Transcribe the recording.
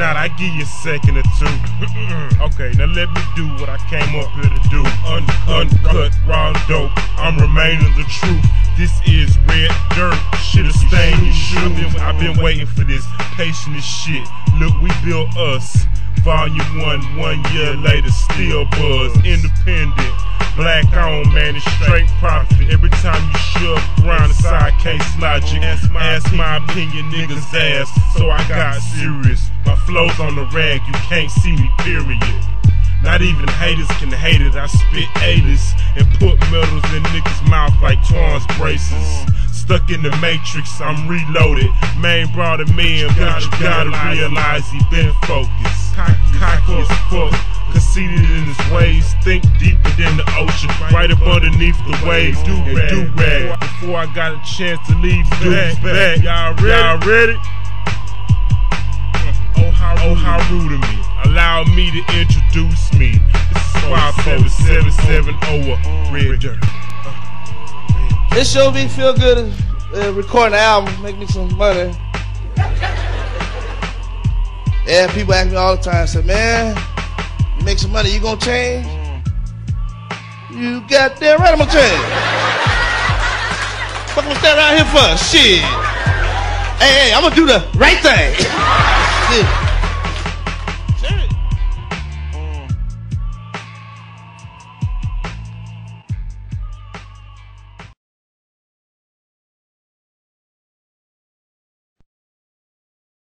not, I give you a second or two. Okay, now let me do what I came up here to do. Uncut, raw dope, I'm remaining the truth. This is red dirt, shit'll stain your shoes. I've been waiting for this, patient as shit. Look, we built us. Volume 1, 1 year later, still buzz. Independent, black on, man, it's straight profit. Every time you shove around the side case logic, ask my opinion, niggas ass. So I got serious. My flow's on the rag, you can't see me, period. Not even haters can hate it. I spit 80s and put metals in niggas' mouth like Torrance braces. Stuck in the matrix, I'm reloaded. Man brought him in, but you gotta realize he been focused. Cocky as fuck, conceited in his ways. Think deeper than the ocean, right up underneath the waves. Do-rag. Before I got a chance to leave dudes back. Y'all ready? Oh, how rude of me. Allow me to introduce me. This is 54770 Red Dirt. This show me feel good. Recording an album, make me some money. Yeah, people ask me all the time, say, man, you make some money, you gonna change? You got that right, I'm gonna change. Fuck, I'm gonna stand around here for? Shit. Hey, I'm gonna do the right thing. Shit.